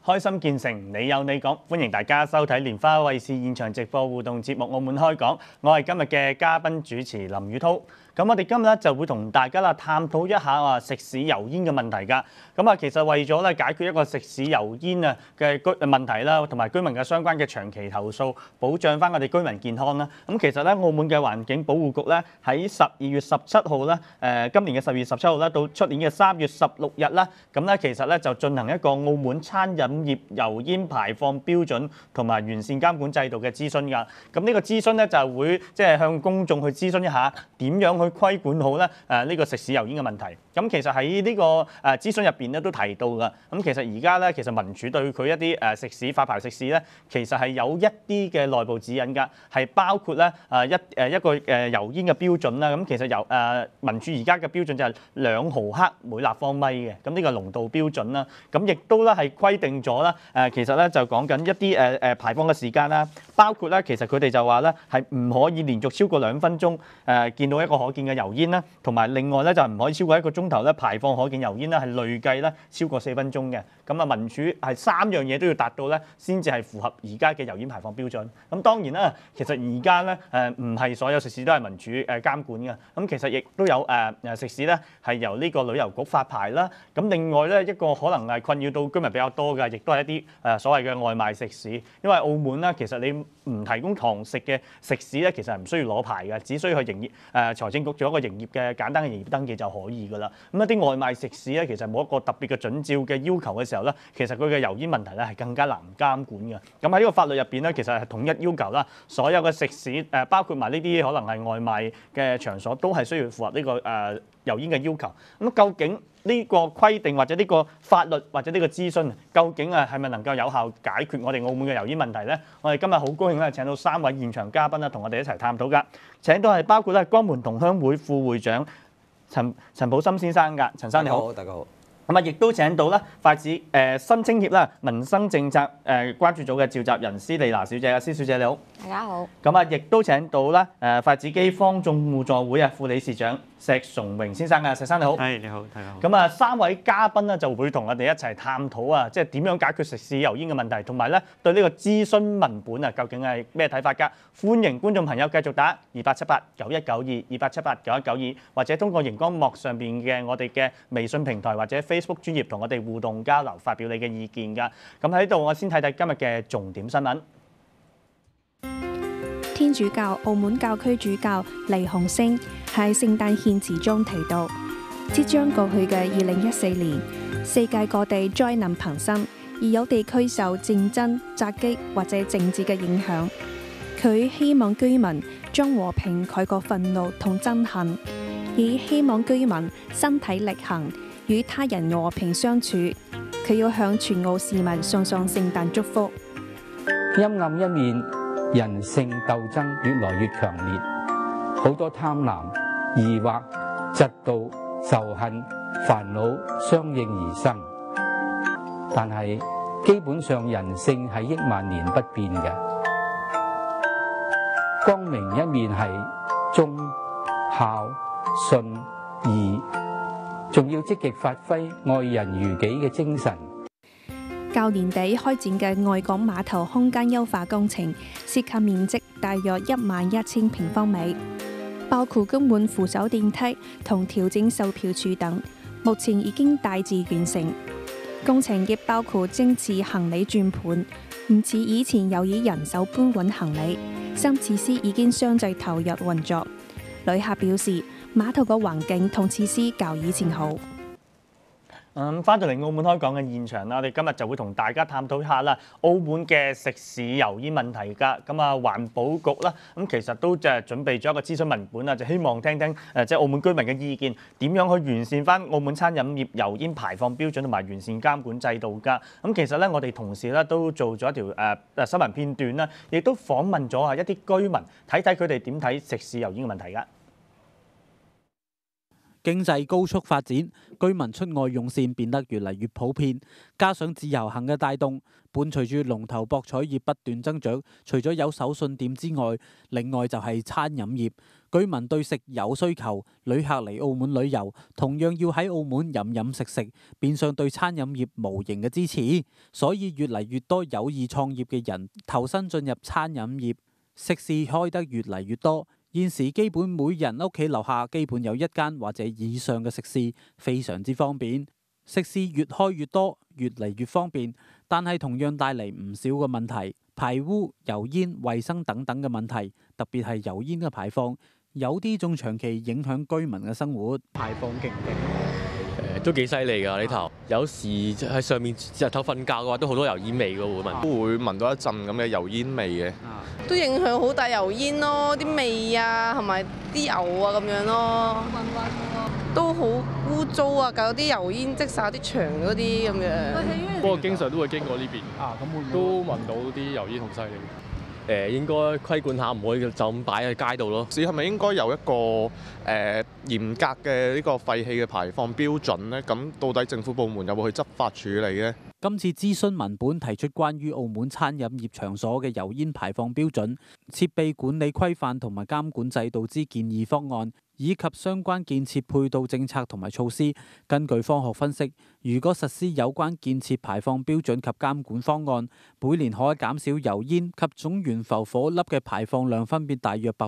開心見誠，你有你講，歡迎大家收睇蓮花衛視現場直播互動節目《澳門開講》，我係今日嘅嘉賓主持林宇滔。咁我哋今日就會同大家探討一下食肆油煙嘅問題㗎。其實為咗解決一個食肆油煙嘅問題啦，同埋居民嘅相關嘅長期投訴，保障翻我哋居民健康啦。其實澳門嘅環境保護局咧喺12月17號啦，今年嘅12月17號啦，到出年嘅3月16日啦，其實就進行一個澳門餐飲業油煙排放標準同埋完善監管制度嘅諮詢㗎。呢個諮詢咧就會向公眾去諮詢一下點樣去規管好咧呢個食肆油煙嘅問題。其實喺呢個諮詢入邊咧都提到㗎。其實而家咧其實民署對佢一啲食肆發牌食肆咧，其實係有一啲嘅內部指引㗎，係包括咧一個油煙嘅標準啦。其實民署而家嘅標準就係2毫克每立方米嘅，呢個濃度標準啦。亦都咧係規定咗啦，其實咧就講緊一啲排放嘅時間啦，包括咧其實佢哋就話咧係唔可以連續超過2分鐘見到一個可見嘅油煙啦，同埋另外咧就唔可以超過1個鐘頭咧排放可見油煙啦，係累計咧超過4分鐘嘅。民署係3樣嘢都要達到咧，先至係符合而家嘅油煙排放標準。當然啦，其實而家咧唔係所有食肆都係民署監管嘅。其實亦都有食肆咧係由呢個旅遊局發牌啦。另外咧一個可能係困擾到居民比較多嘅，亦都係一啲所謂嘅外賣食肆。因為澳門咧其實你唔提供堂食嘅食肆咧，其實係唔需要攞牌嘅，只需要去營業財政局做一個營業嘅簡單嘅營業登記就可以㗎啦。一啲外賣食肆咧，其實冇一個特別嘅準照嘅要求嘅時候咧，其實佢嘅油煙問題咧係更加難監管嘅。喺呢個法律入邊咧，其實係統一要求啦，所有嘅食肆包括埋呢啲可能係外賣嘅場所，都係需要符合呢個油煙嘅要求。究竟呢個規定或者呢個法律或者呢個諮詢，究竟係咪能夠有效解決我哋澳門嘅油煙問題呢？我哋今日好高興咧，請到3位現場嘉賓啦，同我哋一齊探討㗎。請到係包括咧江門同鄉會副會長陳普森先生㗎，陳生你好。 大家好。 亦都請到咧筷子新青協啦民生政策關注組嘅召集人施麗娜小姐，施小姐你好。 大家好。 亦都請到啦筷子基坊眾互助會副理事長石崇榮先生，石生你好。 係你好，大家好。 3位嘉賓咧就會同我哋一齊探討即係點樣解決食肆油煙嘅問題，同埋咧對呢個諮詢文本究竟係咩睇法㗎？歡迎觀眾朋友繼續打2878919228789192，或者通過熒光幕上邊嘅我哋嘅微信平台或者Facebook 專頁同我哋互動交流，發表你嘅意見㗎。喺度我先睇睇今日嘅重點新聞。 天主教澳門教區主教黎鴻升喺聖誕獻辭中提到，即將過去嘅2014年，世界各地災難頻生，而有地區受戰爭、襲擊或者政治嘅影響。佢希望居民將和平蓋過憤怒同憎恨，以希望居民身體力行，與他人和平相處。佢要向全澳市民送上聖誕祝福。 陰暗一面，人性鬥爭越來越強烈，好多貪婪、疑惑、嫉妒、仇恨、煩惱相應而生。但係基本上人性係億萬年不變嘅。光明一面係忠、孝、信、義，仲要積極發揮愛人如己嘅精神。 較年底開展嘅外港碼頭空間優化工程，涉及面積大約11000平方米，包括更換扶手電梯同調整售票處等，目前已經大致完成。工程亦包括增設行李轉盤，唔似以前又以人手搬運行李。新設施已經相繼投入運作。旅客表示，碼頭嘅環境同設施較以前好。 翻到嚟澳門開講嘅現場啦，我哋今日就會同大家探討一下啦，澳門嘅食肆油煙問題㗎。環保局啦，其實都準備咗一個諮詢文本啦，就希望聽聽即係澳門居民嘅意見，點樣去完善翻澳門餐飲業油煙排放標準同埋完善監管制度㗎。其實咧，我哋同事咧都做咗一條新聞片段啦，亦都訪問咗一啲居民，睇睇佢哋點睇食肆油煙嘅問題㗎。 經濟高速發展，居民出外用膳變得越嚟越普遍，加上自由行嘅帶動，伴隨住龍頭博彩業不斷增長，除咗有手信店之外，另外就係餐飲業。居民對食有需求，旅客嚟澳門旅遊，同樣要喺澳門飲飲食食，變相對餐飲業無形嘅支持，所以越嚟越多有意創業嘅人投身進入餐飲業，食肆開得越嚟越多。現時基本每人屋企樓下基本有一間或者以上嘅食肆，非常之方便。食肆越開越多，越嚟越方便，但係同樣帶嚟唔少嘅問題，排污、油煙、衛生等等嘅問題，特別係油煙嘅排放，有啲仲長期影響居民嘅生活。排放勁唔勁？ 都幾犀利㗎呢頭，有時喺上面日頭瞓覺嘅話，都好多油煙味㗎會聞， 都會聞到一陣咁嘅油煙味嘅。 都影響好大油煙咯，啲味啊，同埋啲油啊咁樣咯，都好污糟啊！搞啲油煙積晒啲牆嗰啲咁樣。 不過經常都會經過呢邊，都聞到啲油煙好犀利。 應該規管下，唔可以就咁擺喺街度咯。 市係咪應該有一個嚴格嘅呢個廢氣嘅排放標準呢？咁到底政府部門有冇去執法處理呢？ 今次諮詢文本提出關於澳門餐飲業場所嘅油煙排放標準、設備管理規範同埋監管制度之建議方案，以及相關建設配套政策同埋措施。根據科學分析，如果實施有關建設排放標準及監管方案，每年可減少油煙及總懸浮火粒嘅排放量分別大約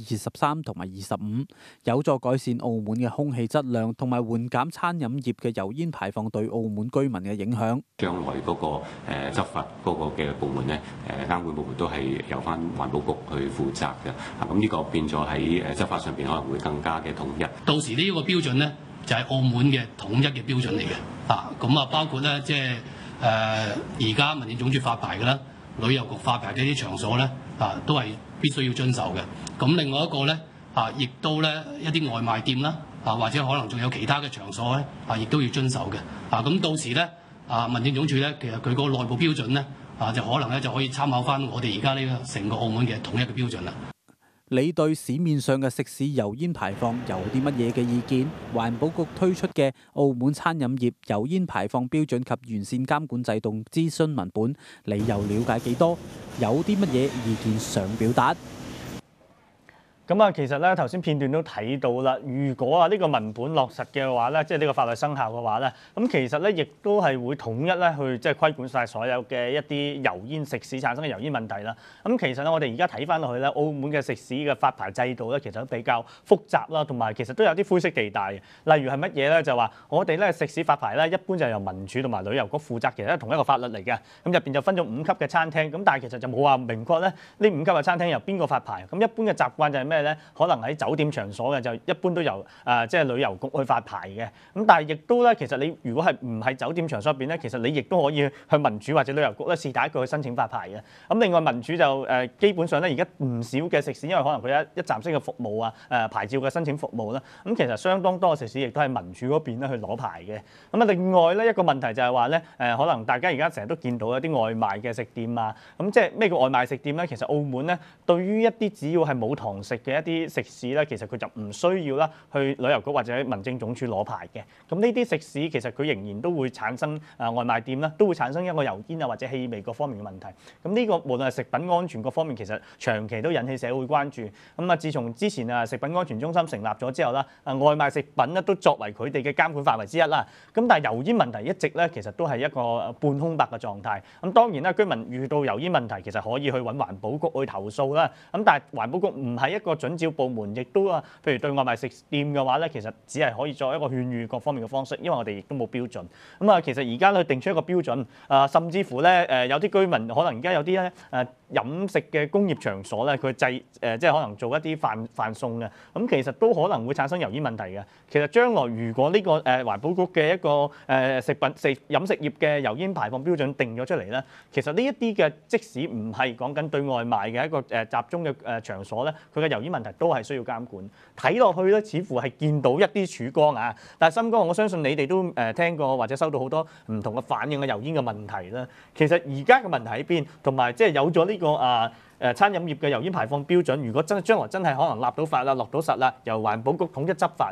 23%同埋25%，有助改善澳門嘅空氣質量同埋緩減餐飲業嘅油煙排放對澳門居民嘅影響。 將來嗰個執法嗰個嘅部門咧，監管部門都係由翻環保局去負責嘅。咁呢個變咗喺執法上邊可能會更加嘅統一。 到時呢一個標準咧，就係澳門嘅統一嘅標準嚟嘅。咁啊，包括咧即係而家民政總署發牌嘅啦，旅遊局發牌嘅啲場所咧，都係必須要遵守嘅。咁另外一個咧，亦都咧一啲外賣店啦，或者可能仲有其他嘅場所咧，亦都要遵守嘅。咁到時咧。民政總署咧，其實佢個內部標準咧，就可能咧就可以參考翻我哋而家呢個成個澳門嘅統一嘅標準啦。 你對市面上嘅食肆油煙排放有啲乜嘢嘅意見？環保局推出嘅澳門餐飲業油煙排放標準及完善監管制度諮詢文本，你又了解幾多？有啲乜嘢意見想表達？ 咁啊，其實咧頭先片段都睇到啦。如果呢個文本落實嘅話咧，即係呢個法律生效嘅話咧，咁其實咧亦都係會統一咧去即係規管晒所有嘅一啲油煙食肆產生嘅油煙問題啦。咁其實咧我哋而家睇翻落去咧，澳門嘅食肆嘅發牌制度咧，其實都比較複雜啦，同埋其實都有啲灰色地帶嘅。例如係乜嘢咧？就話我哋咧食肆發牌咧，一般就係由民署同埋旅遊局負責，其實係同一個法律嚟嘅。咁入邊就分咗5級嘅餐廳，咁但係其實就冇話明確咧呢5級嘅餐廳由邊個發牌。咁一般嘅習慣就係咩咧？可能喺酒店場所嘅就一般都由即係旅遊局去發牌嘅。咁但係亦都咧，其實你如果係唔係酒店場所入邊咧，其實你亦都可以去民署或者旅遊局咧是但一個去申請發牌嘅。咁另外民署就基本上咧，而家唔少嘅食肆，因為可能佢有一站式嘅服務啊，牌照嘅申請服務啦。咁其實相當多嘅食肆亦都係民署嗰邊咧去攞牌嘅。咁啊，另外咧一個問題就係話咧可能大家而家成日都見到一啲外賣嘅食店啊。咁即係咩叫外賣食店咧？其實澳門咧對於一啲只要係冇堂食嘅一啲食肆咧，其實佢就唔需要啦去旅遊局或者民政總署攞牌嘅。咁呢啲食肆其實佢仍然都會產生外賣店啦，都會產生一個油煙啊或者氣味各方面嘅問題。咁呢個無論係食品安全各方面，其實長期都引起社會關注。咁啊，自從之前食品安全中心成立咗之後啦，外賣食品咧都作為佢哋嘅監管範圍之一啦。咁但係油煙問題一直咧其實都係一個半空白嘅狀態。咁當然啦，居民遇到油煙問題，其實可以去揾環保局去投訴啦。咁但係環保局唔係一個準照部門，亦都譬如對外賣食店嘅話咧，其實只係可以作一個勸喻各方面嘅方式，因為我哋亦都冇標準。咁啊，其實而家咧定出一個標準，甚至乎咧有啲居民可能而家有啲咧飲食嘅工業場所咧，佢即係可能做一啲飯餸嘅，咁其實都可能會產生油煙問題嘅。其實將來如果呢個環保局嘅一個飲食業嘅油煙排放標準定咗出嚟咧，其實呢一啲嘅即使唔係講緊對外賣嘅一個集中嘅場所咧，佢嘅油煙問題都係需要監管。睇落去咧，似乎係見到一啲曙光啊！但係森哥，我相信你哋都聽過或者收到好多唔同嘅反應嘅油煙嘅問題啦。其實而家嘅問題喺邊？同埋即係有咗呢個餐飲業嘅油煙排放標準，如果將來真係可能立到法啦、落到實啦，由環保局統一執法啦，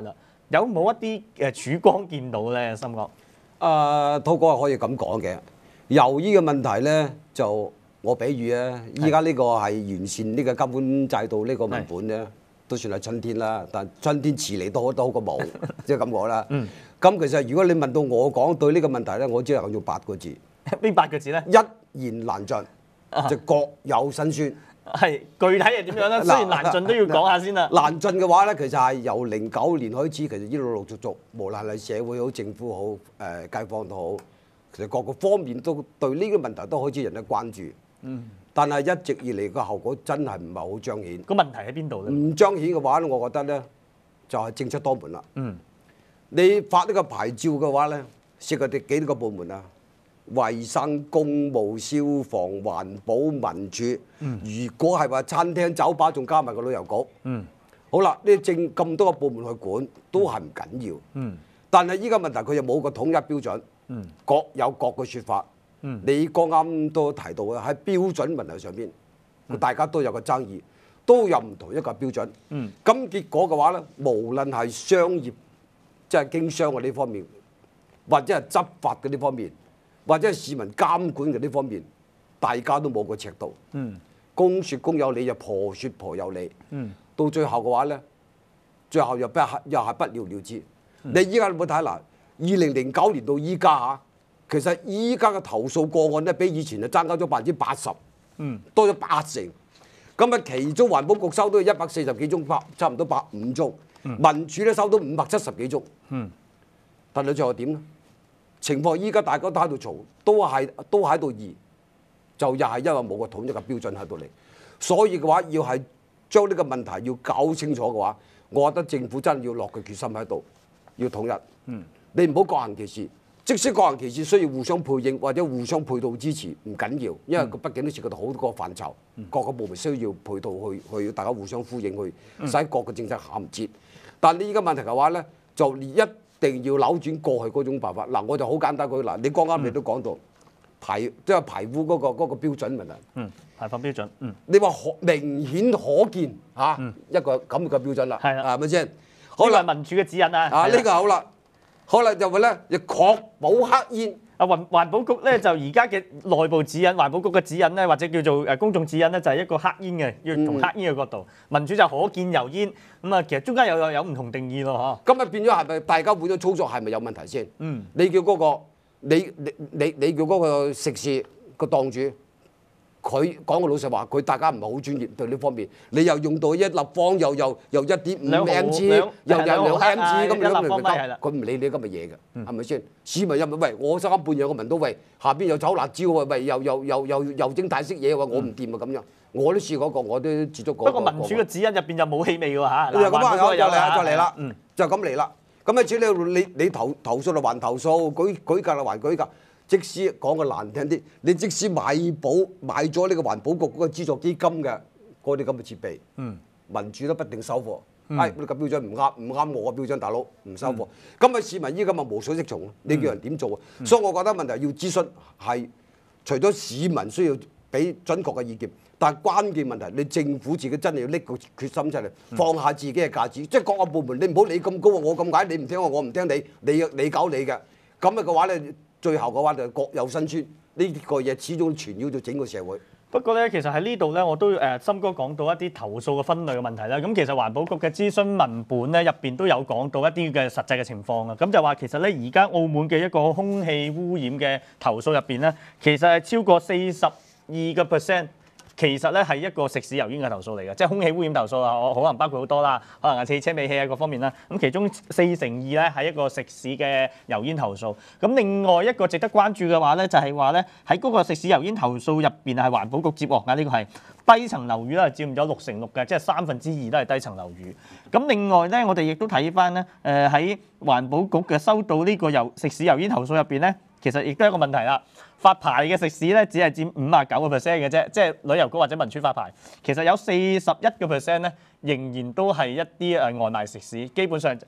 有冇一啲曙光見到咧？森哥， 滔哥可以咁講嘅。由於嘅問題咧，就我比喻啊，依家呢個係完善呢個監管制度呢個文本咧，都算係春天啦。但春天遲嚟都好過冇，即係咁講啦。咁其實如果你問到我講對呢個問題咧，我只係用8個字。 邊8個字咧？ 一言難盡，就各有辛酸。 係具體係點樣咧？雖然難盡都要講下先啦。 難盡嘅話咧，其實係由09年開始，其實一路陸續，無論係社會好、政府好、街坊都好，其實各個方面都對呢個問題都開始人哋關注。但係一直以嚟個後果真係唔係好彰顯。 個問題喺邊度咧？ 唔彰顯嘅話咧，我覺得咧就係政出多門啦。你發呢個牌照嘅話咧，涉及幾多個部門啊？衞生、公務、消防、環保、民署。如果係話餐廳、酒吧，仲加埋個旅遊局。好啦，呢正咁多個部門去管，都係唔緊要。但係依家問題佢又冇個統一標準，各有各嘅説法。你剛啱都提到嘅喺標準問題上邊，大家都有個爭議，都有唔同一個標準。咁結果嘅話咧，無論係商業即係經商嘅呢方面，或者係執法嘅呢方面，或者係市民監管嘅呢方面，大家都冇個尺度。公説公有理，就婆説婆有理。到最後嘅話咧，最後又係不了了之。你依家有冇睇嗱？2009年到依家嚇，其實依家嘅投訴個案咧，比以前就增加咗80%，多咗80%。咁啊，其中環保局收到140幾宗，差唔多150宗。民署咧收到570幾宗。但係最後點咧？情況依家大家都喺度嘈，都喺度議，就又係因為冇個統一嘅標準喺度嚟。所以嘅話，要係將呢個問題要搞清楚嘅話，我覺得政府真係要落個決心喺度，要統一。你唔好各行其事，即使各行其事需要互相配應或者互相配套支持，唔緊要，因為佢畢竟都涉及到好多個範疇，各個部門需要配套去大家互相呼應，去使各個政策銜接。但你依家問題嘅話咧，就一定要扭轉過去嗰種辦法。嗱，我就好簡單講嗱，你剛啱你都講到即係排污嗰個標準問題。 排放標準。 你話明顯可見嚇一個咁嘅標準啦，係咪先？好啦， 民署嘅指引啊。 呢個好啦，可能就會咧，要確保黑煙。 環保局咧就而家嘅內部指引，環保局嘅指引咧，或者叫做公眾指引咧，就係一個黑煙嘅，要從黑煙嘅角度。民署就可見油煙，咁啊，其實中間有唔同定義咯， 嗬。咁啊變咗係咪大家換咗操作係咪有問題先？你叫嗰個你叫嗰個食肆個檔主，佢講個老實話，佢大家唔係好專業對呢方面，你又用到一立方又1.5 mg， 又2 mg 咁樣，佢唔理你咁嘅嘢嘅，係咪先？市民又咪喂，我三更半夜我聞到喂下邊又炒辣椒啊，喂又整大色嘢喎，我唔掂啊咁樣，我都試過我都接觸過。 不過民署嘅指引入邊就冇氣味喎嚇。 咁啊，再嚟啦，就咁嚟啦。咁啊，至於你投訴就還投訴，舉價就還舉價。即使講個難聽啲，你即使買咗呢個環保局嗰個資助基金嘅嗰啲咁嘅設備，民署都不定收貨。呢個標準唔啱我嘅標準，大佬唔收貨。咁啊市民依家咪無所適從，你叫人點做啊？所以我覺得問題要諮詢係除咗市民需要俾準確嘅意見，但係關鍵問題你政府自己真係要拎個決心出嚟，放下自己嘅架子，即係各個部門你唔好理咁高啊！我咁解，你唔聽我唔聽你，你搞你嘅，咁嘅話咧。最後嘅話就各有辛酸，呢個嘢始終纏繞到整個社會。 不過咧，其實喺呢度咧，我都森哥講到一啲投訴嘅分類嘅問題啦。咁其實環保局嘅諮詢文本咧入邊都有講到一啲嘅實際嘅情況啊。咁就話其實咧，而家澳門嘅一個空氣污染嘅投訴入邊咧，其實係超過42%。其實咧係一個食肆油煙嘅投訴嚟嘅，即係空氣污染投訴啊，可能包括好多啦，可能係汽車尾氣啊各方面啦。咁其中42%咧係一個食肆嘅油煙投訴。咁另外一個值得關注嘅話咧，就係話咧喺嗰個食肆油煙投訴入邊係環保局接獲㗎，呢個係低層樓宇咧佔咗6%嘅，即係2/3都係低層樓宇。咁另外咧，我哋亦都睇翻咧，喺環保局嘅收到呢個食肆油煙投訴入邊咧，其實亦都係一個問題啦。發牌嘅食肆咧，只係佔59%嘅啫，即係旅遊局或者民署發牌。其實有41%咧，仍然都係一啲外賣食肆，基本上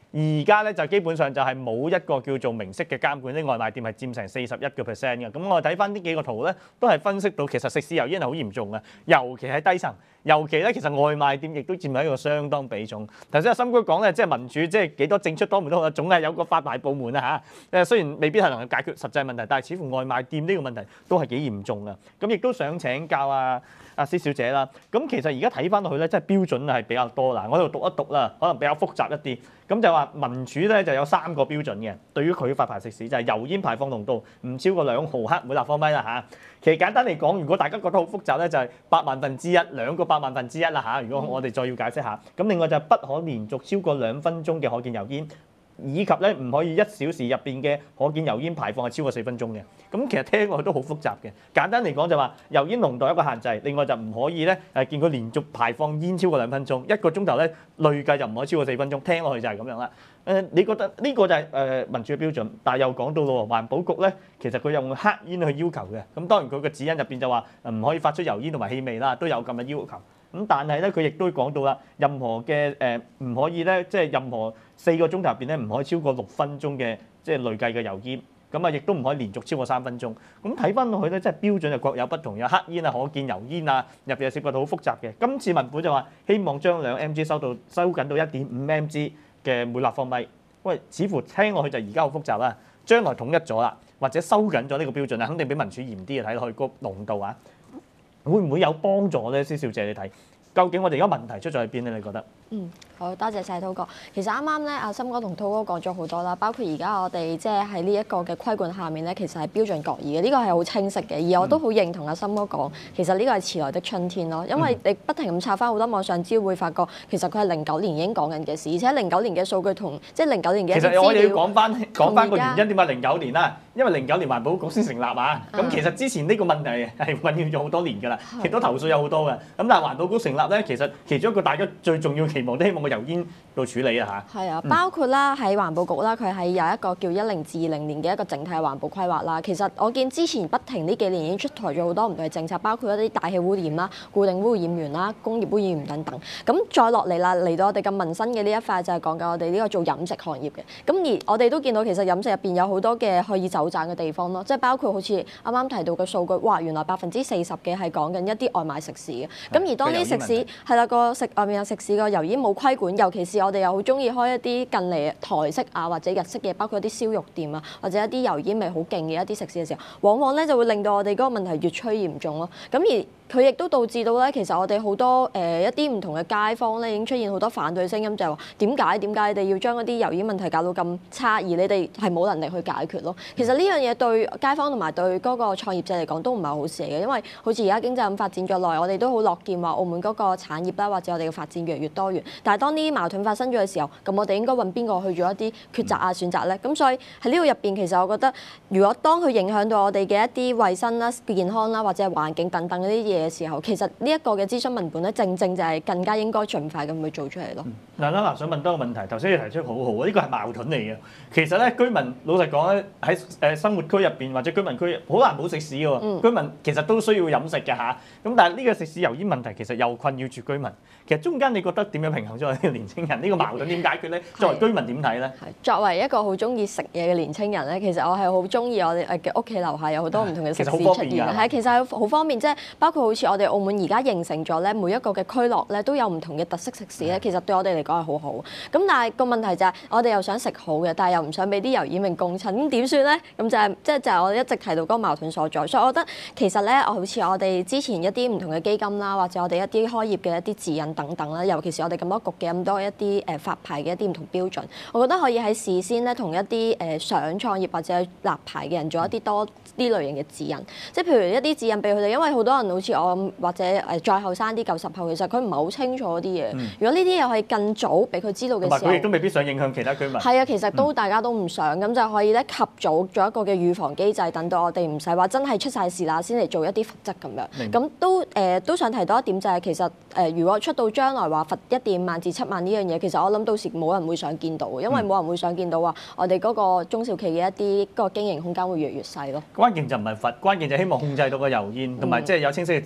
而家咧就基本上就係冇一個叫做明晰嘅監管，啲外賣店係佔成41%嘅。咁我哋睇翻呢幾個圖咧，都係分析到其實食肆油煙係好嚴重嘅，尤其係低層。尤其咧，其實外賣店亦都佔一個相當比重。頭先阿森哥講咧，即係民主，即係幾多政出多門都好，總係有個發牌部門啊嚇。雖然未必係能夠解決實際問題，但係似乎外賣店呢個問題都係幾嚴重嘅。咁亦都想請教阿施小姐啦。咁其實而家睇翻落去咧，即係標準係比較多啦。我喺度讀一讀啦，可能比較複雜一啲。咁就話民主咧就有3個標準嘅，對於佢發牌食肆就係油煙排放濃度唔超過2毫克每立方米啦嚇。其實簡單嚟講，如果大家覺得好複雜咧，就係百萬分之一兩個百萬分之一啦嚇。如果我哋再要解釋下，咁另外就係不可連續超過2分鐘嘅可見油煙，以及咧唔可以1小時入邊嘅可見油煙排放係超過4分鐘嘅。咁其實聽落去都好複雜嘅。簡單嚟講就話油煙濃度有一個限制，另外就唔可以咧見佢連續排放煙超過2分鐘，1個鐘頭咧累計就唔可以超過4分鐘。聽落去就係咁樣啦。你覺得呢個就係民主嘅標準，但係又講到咯，環保局咧其實佢用黑煙去要求嘅。咁當然佢個指引入邊就話唔可以發出油煙同埋氣味啦，都有咁嘅要求。咁但係咧佢亦都講到啦，任何嘅唔可以咧，即係任何4個鐘頭入邊咧唔可以超過6分鐘嘅即係累計嘅油煙。咁啊，亦都唔可以連續超過3分鐘。咁睇翻落去咧，即係標準就各有不同，有黑煙啊、可見油煙啊，入邊又涉及到好複雜嘅。今次文本就話希望將2mg收緊到1.5mg嘅每立方米。喂，似乎聽落去就而家好複雜啦。將來統一咗啦，或者收緊咗呢個標準啊，肯定比民主嚴啲嘅，睇落去個濃度啊，會唔會有幫助咧？施小姐你睇，究竟我哋而家問題出咗喺邊咧？你覺得？ 好多謝晒滔哥。其實啱啱咧，阿森哥同滔哥講咗好多啦，包括而家我哋即係喺呢一個嘅規管下面咧，其實係標準各異嘅，呢個係好清晰嘅。而我都好認同阿森哥講，其實呢個係遲來的春天咯，因為你不停咁查翻好多網上資料，會發覺其實佢係09年已經講緊嘅事，而且09年嘅數據同即係09年嘅其實我哋要講翻個原因點解09年啦，因為09年環保局先成立啊。咁其實之前呢個問題係困擾咗好多年㗎啦，亦都投訴有好多嘅。咁但係環保局成立咧，其實其中一個大家最重要嘅期望都希望個油煙到處理啊嚇。 係啊，包括啦喺環保局啦，佢係有一個叫10至20年嘅一個整體環保規劃啦。其實我見之前不停呢幾年已經出台咗好多唔同嘅政策，包括一啲大氣污染啦、固定污染源啦、工業污染源等等。咁再落嚟啦，嚟到我哋咁民生嘅呢一塊就係講緊我哋呢個做飲食行業嘅。咁而我哋都見到其實飲食入邊有好多嘅可以走盞嘅地方咯，即係包括好似啱啱提到嘅數據，哇！原來40%嘅係講緊一啲外賣食肆嘅。咁而當啲食肆係啦，個外面有食肆個油煙冇規管，尤其是我哋又好中意開一啲近嚟台式啊或者日式嘅，包括一啲燒肉店啊，或者一啲油煙味好勁嘅一啲食肆嘅時候，往往咧就會令到我哋嗰個問題越趨嚴重咯。咁而佢亦都導致到咧，其實我哋好多一啲唔同嘅街坊咧，已經出現好多反對聲音，就係話點解你哋要將嗰啲油煙問題搞到咁差，而你哋係冇能力去解決咯。其實呢樣嘢對街坊同埋對嗰個創業者嚟講都唔係好事嚟嘅，因為好似而家經濟咁發展咗耐，我哋都好樂見話澳門嗰個產業啦，或者我哋嘅發展越嚟越多元。但係當呢啲矛盾發生咗嘅時候，咁我哋應該揾邊個去做一啲抉擇啊選擇咧？咁所以喺呢個入邊，其實我覺得，如果當佢影響到我哋嘅一啲衞生啦、健康啦，或者係環境等等嗰啲嘢嘅時候，其實呢一個嘅諮詢文本咧，正就係更加應該盡快咁去做出嚟咯。 嗱，想問多個問題，頭先你提出好好，呢個係矛盾嚟嘅。其實咧，居民老實講咧，喺生活區入邊或者居民區好難冇食肆嘅喎。居民其實都需要飲食嘅嚇。咁但係呢個食肆油煙問題其實又困擾住居民。其實中間你覺得點樣平衡咗呢個年青人呢個矛盾點解決咧？作為居民點睇咧？ 作為一個好中意食嘢嘅年青人咧，其實我係好中意我哋嘅屋企樓下有好多唔同嘅食肆出現。係，其實係好方便，即係包括好似我哋澳門而家形成咗咧，每一個嘅區落咧都有唔同嘅特色食肆咧。其實對我哋嚟講係好好。咁但係個問題就係我哋又想食好嘅，但係又唔想俾啲油煙味共襯，咁點算咧？咁就係我哋一直提到嗰個矛盾所在。所以我覺得其實咧，好似我哋之前一啲唔同嘅基金啦，或者我哋一啲開業嘅一啲指引等等啦，尤其是我哋咁多局嘅咁多一啲發牌嘅一啲唔同標準，我覺得可以喺事先咧同一啲想創業或者立牌嘅人做一啲多呢類型嘅指引，即係譬如一啲指引俾佢哋，因為好多人好似我或者再後生啲90後，其實佢唔係好清楚啲嘢。如果呢啲嘢可以更早俾佢知道嘅時候， 佢亦都未必想影響其他居民。 係啊，其實都大家都唔想，咁就可以咧及早做一個嘅預防機制，等到我哋唔使話真係出晒事啦先嚟做一啲罰則咁樣。咁都想提到一點就係其實如果出到將來話罰1.5萬至7萬呢樣嘢，其實我諗到時冇人會想見到，因為冇人會想見到話我哋嗰個中小企嘅一啲嗰個經營空間會越嚟越細咯。 關鍵就唔係罰，關鍵就希望控制到個油煙，同埋即係有清晰嘅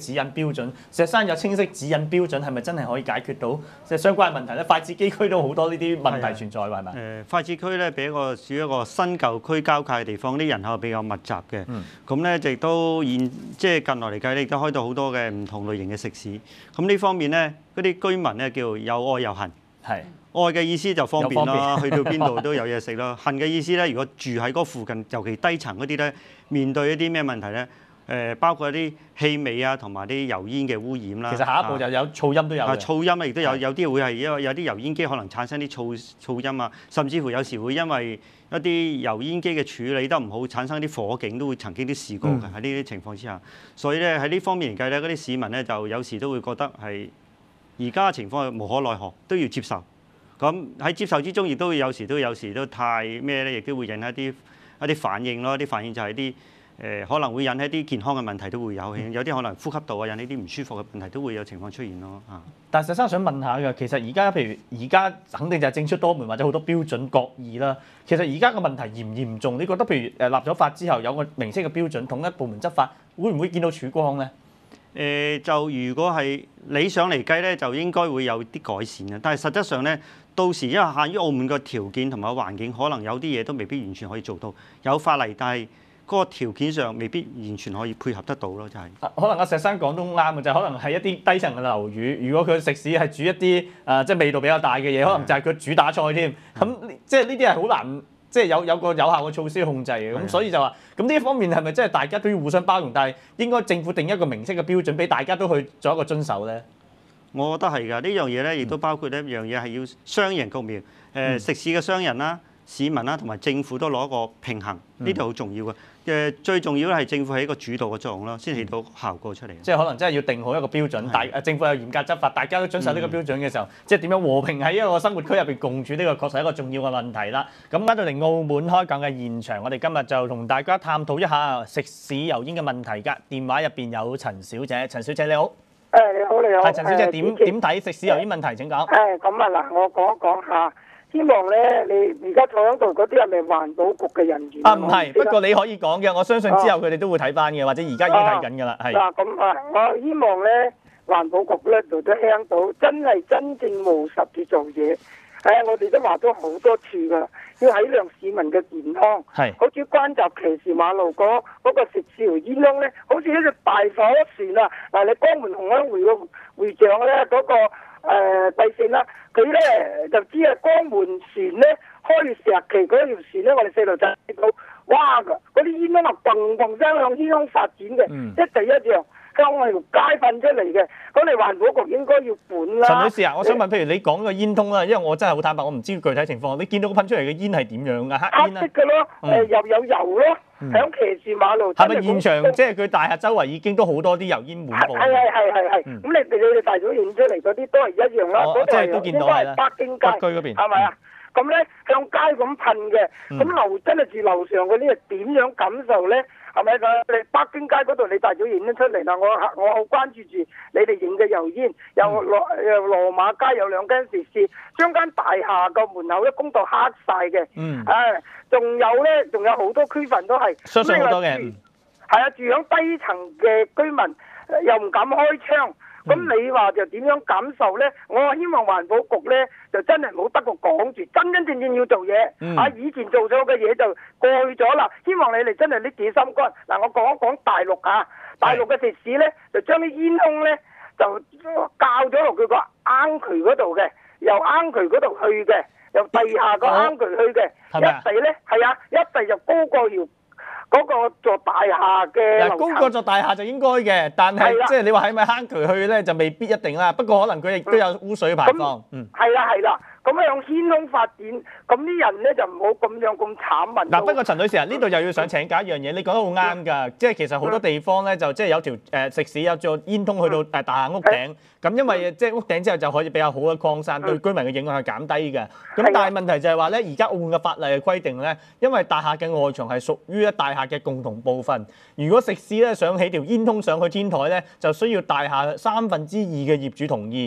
指引標準。石生有清晰指引標準，係咪真係可以解決到即係相關嘅問題咧？快捷機區都好多呢啲問題存在，係咪？ 快捷區咧，比屬於一個新舊區交界嘅地方，啲人口比較密集嘅。咁咧亦都即係近來嚟計咧，亦都開到好多嘅唔同類型嘅食肆。咁呢方面咧，嗰啲居民咧叫有愛有恨。係。愛嘅意思就方便啦，去到邊度都有嘢食啦。恨嘅意思咧，如果住喺嗰附近，尤其低層嗰啲咧，面對一啲咩問題咧？包括一啲氣味啊，同埋啲油煙嘅污染啦。 其實下一步就有噪音都有嘅。 噪音咧亦都有啲會係因為有啲油煙機可能產生啲噪音啊，甚至乎有時會因為一啲油煙機嘅處理得唔好，產生啲火警都會曾經都試過嘅喺呢啲情況之下。所以咧喺呢方面嚟計咧，嗰啲市民咧就有時都會覺得係而家嘅情況無可奈何，都要接受。咁喺接受之中，亦都有時都太咩咧，亦都會引起一啲反應咯。啲反應就係啲可能會引起一啲健康嘅問題都會有，有啲可能呼吸道啊引起啲唔舒服嘅問題都會有情況出現咯。 但係石生想問下嘅，其實而家譬如而家肯定就係政出多門或者好多標準各異啦。其實而家個問題嚴唔嚴重？你覺得譬如立咗法之後有個明晰嘅標準，統一部門執法，會唔會見到曙光咧？ 就如果係理想嚟計咧，就應該會有啲改善嘅。但係實質上咧，到時因為限於澳門個條件同埋環境，可能有啲嘢都未必完全可以做到。有法例，但係嗰個條件上未必完全可以配合得到咯，就係。可能阿石生講都啱嘅，就可能係一啲低層嘅樓宇，如果佢食肆係煮一啲即係味道比較大嘅嘢，可能就係佢主打菜添。咁即係呢啲係好難。即係有個有效嘅措施控制嘅，咁所以就話咁呢一方面係咪即係大家都要互相包容？但係應該政府定一個明晰嘅標準，俾大家都去做一個遵守咧。我覺得係㗎，呢樣嘢咧亦都包括一樣嘢係要雙贏局面。食肆嘅商人啦、市民啦同埋政府都攞一個平衡，呢度好重要嘅。最重要咧係政府係一個主導嘅作用咯，先起到效果出嚟。即係可能真係要定好一個標準，政府有嚴格執法，大家都遵守呢個標準嘅時候，即係點樣和平喺一個生活區入邊共處，呢個確實係一個重要嘅問題啦。咁翻到嚟澳門開講嘅現場，我哋今日就同大家探討一下食肆油煙嘅問題㗎。電話入邊有陳小姐，陳小姐你好。 你好你好。 係陳小姐點睇食肆油煙問題？請講。 咁啊嗱，我講一講下。希望咧，你而家坐喺度嗰啲係咪環保局嘅人員？ 唔係，不過你可以講嘅，我相信之後佢哋都會睇翻嘅，或者而家已經睇緊㗎啦。係。嗱咁我希望咧環保局咧度都聽到，真正務實地做嘢。我哋都話咗好多次㗎，要體諒市民嘅健康。係。好似關閘騎士馬路嗰個食肆條煙囪咧，好似一隻大火船啊！嗱，你江門紅安會個會長咧嗰個第線啦。佢咧就知啊，江門船咧開石岐嗰條船咧，我哋細路仔睇到，哇！嗰啲煙囪啊，砰砰聲向天空發展嘅，一地一樣向我條街噴出嚟嘅。咁你環保局應該要管啦。 陳女士啊，我想問，譬如你講個煙通啦，因為我真係好坦白，我唔知具體情況。你見到噴出嚟嘅煙係點樣㗎？黑煙啊？黑色嘅咯，又有油咯，響騎士馬路。係咪現場即係佢大廈周圍已經都好多啲油煙滿布？係。 咁你哋大早影出嚟嗰啲都係一樣啦。 即係都見到係啦。 北京街。 北區嗰邊。 係咪啊？咁咧向街咁噴嘅，咁真係住樓上嗰啲係點樣感受咧？係咪你北京街嗰度你大早影得出嚟啦？我好關注住你哋影嘅油煙，又羅馬街有兩間食肆，將間大廈個門口一公道黑晒嘅。仲有好多區份都係。 相信好多嘅。 係啊，住響低層嘅居民又唔敢開窗。咁你話就點樣感受咧？我希望環保局咧就真係冇得個講住，真正要做嘢。以前做咗嘅嘢就過去咗啦。希望你哋真係搦起心肝。嗱，我講一講大陸啊，大陸嘅食肆咧就將啲煙囪咧就校咗落佢個坑渠嗰度嘅，由坑渠嗰度去嘅，由地下個坑渠去嘅，一地咧係啊，一地就高過條嗰個座大廈嘅樓層。 高過座大廈就應該嘅，但係即係你話係咪坑渠去咧就未必一定啦。不過可能佢亦都有污水排放。 係啦。咁向天空發展，咁啲人咧就唔好咁樣咁慘運。 嗱，不過陳女士啊，呢度又要想請教一樣嘢，你講得好啱㗎，即係其實好多地方咧就即係有條食肆有座煙通去到大廈屋頂，咁因為即係屋頂之後就可以比較好嘅擴散，對居民嘅影響係減低嘅。咁但係問題就係話咧，而家澳門嘅法例嘅規定咧，因為大廈嘅外牆係屬於大廈嘅共同部分，如果食肆咧想起條煙通上去天台咧，就需要大廈2/3嘅業主同意。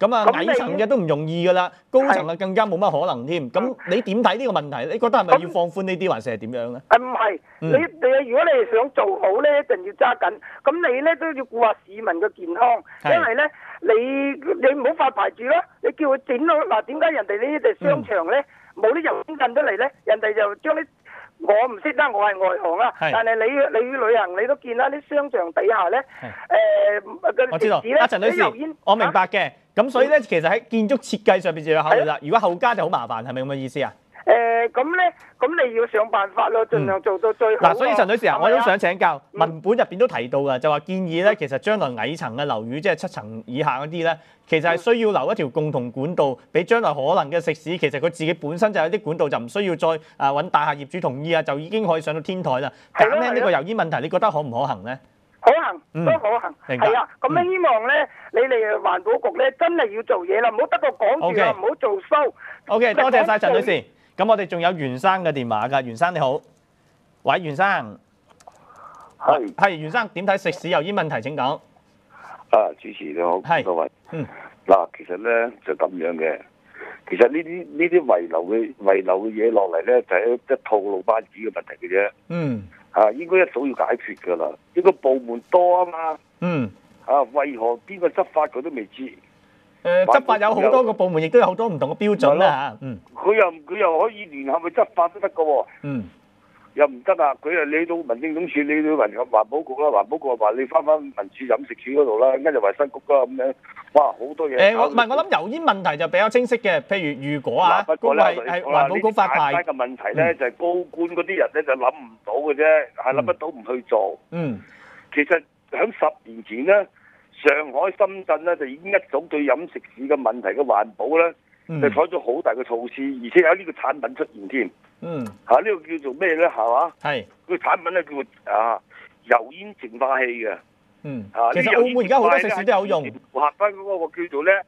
咁啊矮層嘅都唔容易㗎啦，高層啊更加冇乜可能添。咁你點睇呢個問題？你覺得係咪要放寬呢啲，還是係點樣咧？ 唔係，你如果你係想做好咧，一定要揸緊。咁你咧都要顧下市民嘅健康，因為咧你唔好發牌住咯，你叫佢整咯。嗱，點解人哋呢啲商場咧冇啲油煙進得嚟咧？人哋就將啲我唔識得，我係外行啊。但係你旅行你都見啦，啲商場底下咧我知道，阿陳女士，我明白嘅。咁所以咧，其實喺建築設計上邊就要考慮啦。如果後加就好麻煩，係咪咁嘅意思啊？ 咁你要想辦法咯，盡量做到最好。 嗱，所以陳女士啊，我都想請教，文本入邊都提到㗎，就話建議咧，其實將來矮層嘅樓宇，即係7層以下嗰啲咧，其實係需要留一條共同管道，俾將來可能嘅食肆，其實佢自己本身就有啲管道，就唔需要再揾大廈業主同意啊，就已經可以上到天台啦。減輕呢個油煙問題，你覺得可唔可行咧？ 可行，都可行，係啊。咁咧希望咧，你哋環保局咧真係要做嘢啦，唔好得個講住啊，唔好做 show。 OK， 多謝晒陳女士。咁我哋仲有袁生嘅電話㗎，袁生你好，喂，袁生，係袁生，點睇食肆油煙問題？請講。 主持你好，各位。嗱，其實咧就咁樣嘅，其實呢啲遺留嘅嘢落嚟咧，就係一套路班子嘅問題嘅啫。應該一早要解決㗎啦。呢個部門多啊嘛。為何邊個執法佢都未知？ 執法有好多個部門，亦都有好多唔同嘅標準啦嚇。 佢又可以聯合去執法都得㗎喎。又唔得啊！佢又你到民政總署，你到環保局啦，環保局話你翻民署飲食署嗰度啦，跟住衞生局啦咁樣，哇好多嘢。 我諗油煙問題就比較清晰嘅，譬如果嗰個係環保局發牌嘅問題咧，就係高官嗰啲人咧就諗唔到嘅啫，係諗得到唔去做。其實喺10年前咧，上海、深圳咧就已經一早對飲食市嘅問題嘅環保咧，就採咗好大嘅措施，而且有呢個產品出現添。呢個叫做咩咧？係嘛？係個產品咧叫油煙淨化器嘅。 其實澳門而家好多食肆都有用。 符合翻嗰個叫做咧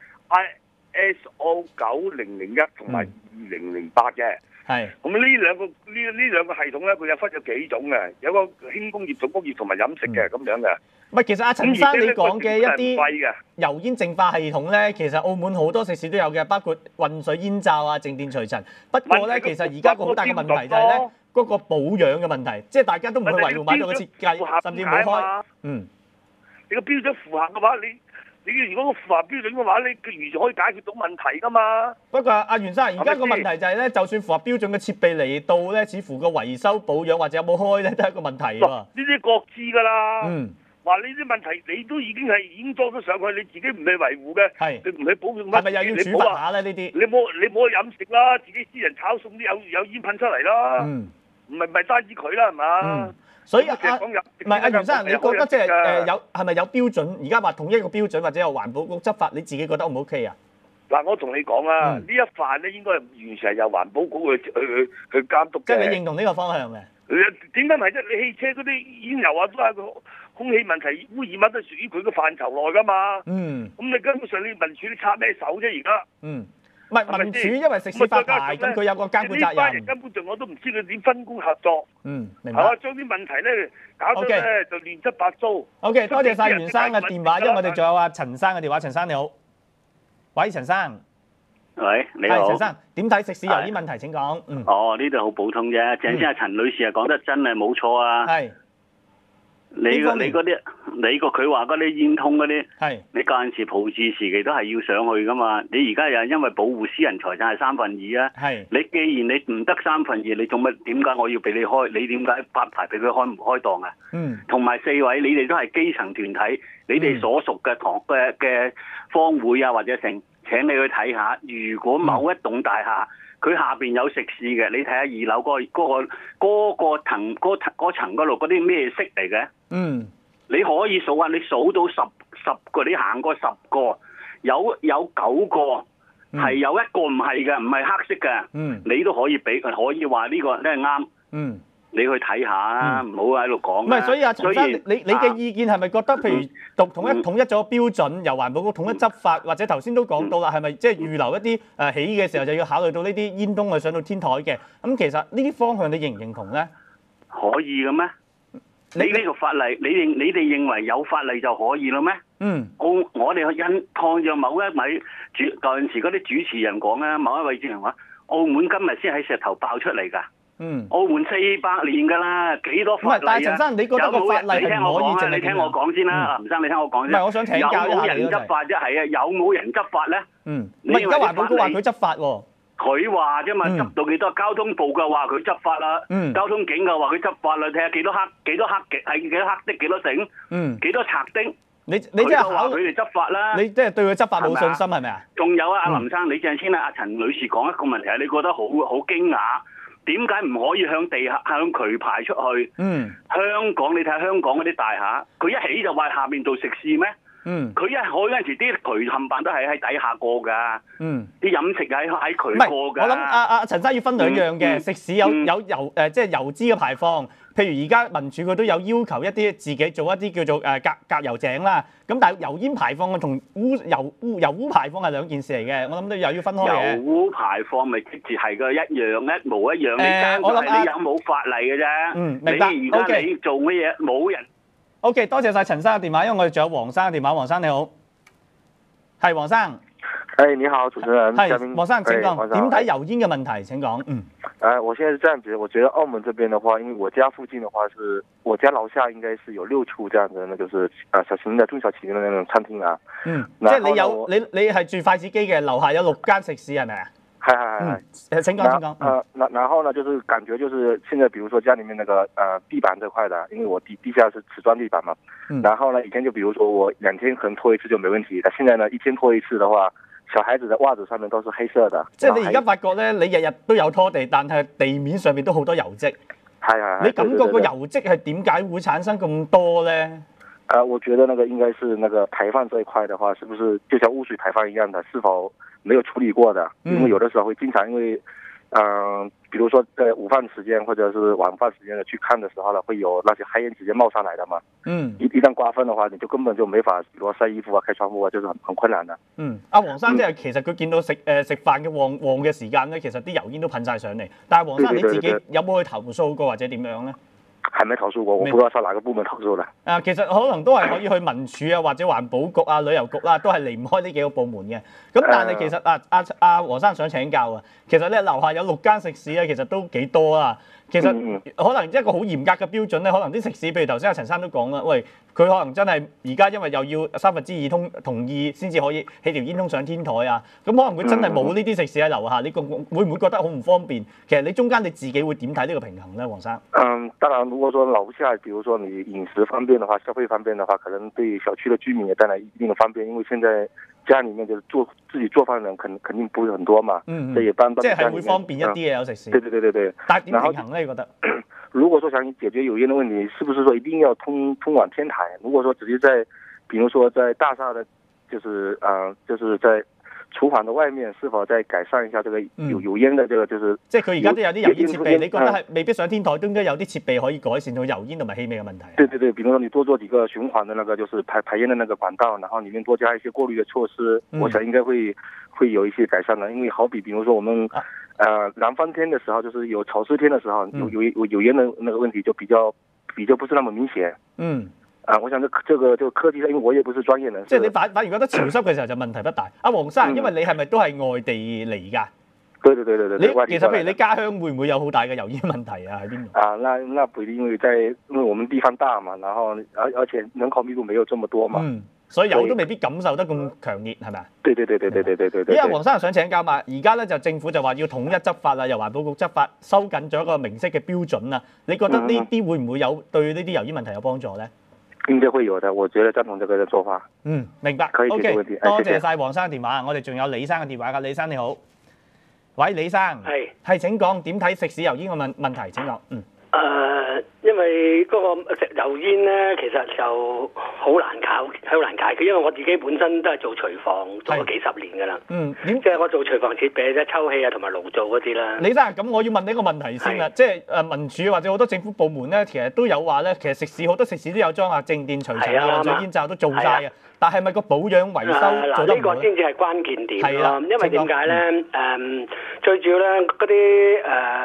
ISO 9001同埋2008嘅。係。咁呢兩個系統咧，佢有分咗幾種嘅，有個輕工業、重工業同埋飲食嘅咁樣嘅。 唔係，其實阿陳生你講嘅一啲油煙淨化系統咧，其實澳門好多食肆都有嘅，包括混水煙罩啊、靜電除塵。不過咧，其實而家個好大嘅問題就係咧，嗰個保養嘅問題，即係大家都唔去維護買到嘅設計，甚至冇開。 你個標準符合嘅話，你如果個符合標準嘅話，你完全可以解決到問題㗎嘛。 不過阿袁生，而家個問題就係咧，就算符合標準嘅設備嚟到咧，似乎個維修保養或者有冇開咧，都係一個問題喎。 呢啲各知㗎啦。話呢啲問題你都已經裝咗上去，你自己唔去維護嘅，你唔去保養乜？ 係咪又要處罰下咧？呢啲你冇去飲食啦，自己私人炒餸啲有煙噴出嚟啦。唔係單止佢啦，係嘛？ 所以唔係阿袁生，你覺得即係係咪有標準？而家話統一個標準或者有環保局執法，你自己覺得 O 唔 OK 啊？ 嗱，我同你講啊，呢一範咧應該係完全係由環保局去監督嘅。 即係你認同呢個方向嘅？ 點解唔係啫？你汽車嗰啲煙油啊，都係個空氣問題、污染物都屬於佢嘅範疇內㗎嘛。咁你根本上你民署你插咩手啫？而家唔係民署，因為食肆發牌，咁佢有個監管責任。 呢班人根本上我都唔知佢點分工合作。 明白。 係嘛？將啲問題咧搞到咧就亂七八糟。 OK， 多謝晒袁生嘅電話，因為我哋仲有阿陳生嘅電話。陳生你好，喂，陳生。 喂，你好。 係陳生，點睇食肆油煙問題？請講。 呢度好普通啫。正先阿陳女士啊講得真係冇錯啊。係。你嗰啲，佢話嗰啲煙通嗰啲，你嗰陣時葡治時期都係要上去噶嘛？你而家又因為保護私人財產係2/3啊？你既然你唔得2/3，你做乜？點解我要俾你開？你點解發牌俾佢開唔開檔啊？同埋4位，你哋都係基層團體，你哋所屬嘅嘅坊會啊或者成，請你去睇下，如果某一棟大廈，佢下邊有食肆嘅，你睇下2樓嗰層嗰度嗰啲咩色嚟嘅？你可以數下，你數到十個，你行過10個，有9個係有1個唔係嘅，唔係黑色嘅。你都可以話呢個咧係啱。你去睇下啊，唔好喺度講。 唔係，所以阿陳生，你嘅意見係咪覺得，譬如統一咗標準，由環保局統一執法，或者頭先都講到啦，係咪即係預留一啲起嘅時候就要考慮到呢啲煙囪係上到天台嘅？咁其實呢啲方向你認唔認同咧？ 可以嘅咩？你呢個法例，你哋認為有法例就可以啦咩？ 我哋抗咗某一位舊陣時嗰啲主持人講啊，某一位主持人話，澳門今日先喺石頭爆出嚟㗎。澳門400年㗎啦，幾多法例啊？ 但係陳生，你覺得個法例係唔可以淨係你聽我講先啦，林生，你聽我講先。 唔係，我想請教一下有冇人執法啫？係啊，有冇人執法咧？ 唔係而家環保局話佢執法喎。 佢話啫嘛，執到幾多？交通部嘅話佢執法啦，交通警嘅話佢執法啦，睇下幾多黑係幾多黑的幾多繩，幾多賊的。 你即係考佢哋執法啦。 你即係對佢執法冇信心係咪啊？ 仲有啊，阿林生，你正先啊，阿陳女士講一個問題係你覺得好驚訝，點解唔可以向渠排出去？香港你睇下香港嗰啲大廈，佢一起就話下面做食肆咩？佢一開嗰陣時啲渠冚唪唥都係喺底下過㗎，啲飲食喺渠過㗎。 我諗阿陳生要分兩樣嘅，食肆有油即係油脂嘅排放。譬如而家民署佢都有要求一啲自己做一啲叫做隔油井啦。咁但係油煙排放同油污排放係兩件事嚟嘅，我諗都又要分開嘅。 油污排放咪直接係個一模一樣，我諗你有冇法例嘅啫？ 明白。 你而家你做乜嘢？冇人。 OK， 多謝晒陳生嘅電話，因為我哋仲有黃生嘅電話。黃生你好，係黃生。 你好，主持人。 係黃生，請講點睇油煙嘅問題？請講。 我現在是這樣子，我覺得澳門這邊的話，因為我家附近的話是，我家樓下應該是有6處這樣的，那就是小型的中小企業的那種餐廳啊。 即係你係住筷子基嘅，樓下有6間食肆係咪啊？請講。 然後呢，就是感覺就是現在，比如說家裡面那個地板這塊的，因為我地下是瓷磚地板嘛。然後呢，以前就比如說我2天可能拖一次就沒問題，但現在呢，1天拖一次的話，小孩子的襪子上面都是黑色的。 即係你而家發覺咧，你日日都有拖地，但係地面上面都好多油漬。你感覺個油漬係點解會產生咁多咧？ 我覺得那個應該是那個排放這一塊的話，是不是就像污水排放一樣的，是否沒有處理過的？因為有的時候會經常因為，比如說在午飯時間或者是晚飯時間的去看的時候呢，會有那些黑煙直接冒上來的嘛。一旦刮風的話，你就根本就沒法，比如說曬衣服啊、開窗戶啊，就是很困難的。 阿黃生即係其實佢見到食飯嘅旺嘅時間咧，其實啲油煙都噴晒上嚟。但係黃生你自己有冇去投訴過或者點樣咧？ 還沒投訴過，我不知道上哪個部門投訴啦。 其實可能都係可以去民署啊，或者環保局啊、旅遊局啦，都係離唔開呢幾個部門嘅。咁但係其實阿黃生想請教啊，其實咧樓下有6間食肆咧，其實都幾多啊。其實可能一個好嚴格嘅標準咧，可能啲食肆，譬如頭先阿陳生都講啦，喂，佢可能真係而家因為又要2/3同意先至可以起條煙通上天台啊，咁可能佢真係冇呢啲食肆喺樓下，你會唔會覺得好唔方便？其實你中間你自己會點睇呢個平衡咧，黃生？ 當然，如果說樓下，比如說你飲食方便的話，消費方便的話，可能對小區的居民也帶來一定的方便，因為現在家裡面就是自己做飯的人肯定不會很多嘛，所以一般即係會方便一啲嘅有食肆。 對。 但係點平衡咧？你覺得？ 如果說想解決油煙的問題，是不是說一定要通往天台？如果說只是在，比如說在大廈的，就是在廚房的外面，是否再改善一下這個油煙的這個就是？即係佢而家都有啲油煙設備，你覺得係未必上天台，都應該有啲設備可以改善到油煙同埋氣味嘅問題。對，比如說你多做幾個循環的那個就是排煙的那個管道，然後裡面多加一些過濾的措施，我想應該會有一些改善的。因為好比如說我們南方天的時候，就是有潮濕天的時候，有煙的那個問題就比較不是那麼明顯。我想這個科技，因為我也不是專業人士。即係你反而覺得潮濕嘅時候就問題不大。阿黃生，因為你係咪都係外地嚟㗎？對。你其實譬如你家鄉會唔會有好大嘅油煙問題啊？喺邊度？那不一定，因為我們地方大嘛，然後而且人口密度沒有這麼多嘛。所以油都未必感受得咁強烈，係咪啊？對。因為黃生想請教嘛，而家咧就政府就話要統一執法啦，由環保局執法，收緊咗一個明晰嘅標準啦。你覺得呢啲會唔會有對呢啲油煙問題有幫助咧？應該會有的，我覺得贊同這個做法。明白。可以解決問題。多謝晒黃生電話，我哋仲有李生嘅電話㗎。李生你好，喂，李生，係請講點睇食肆油煙嘅問題？請講。 因為嗰個食油煙咧，其實就好難解決，因為我自己本身都係做廚房做咗幾十年㗎啦。即係我做廚房設備即係抽氣啊同埋爐灶嗰啲啦。李生，咁我要問你一個問題先啦，即係民署或者好多政府部門咧，其實都有話咧，其實好多食肆都有裝下靜電除塵啊、水煙罩都做晒嘅，但係咪個保養維修做得唔好？呢個先至係關鍵點咯。因為點解咧？最主要咧嗰啲